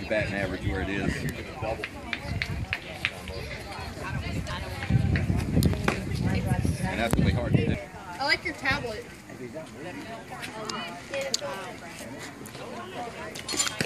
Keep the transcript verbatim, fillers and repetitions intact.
batting average where it is. And that's gonna be hard to do. I like your tablet.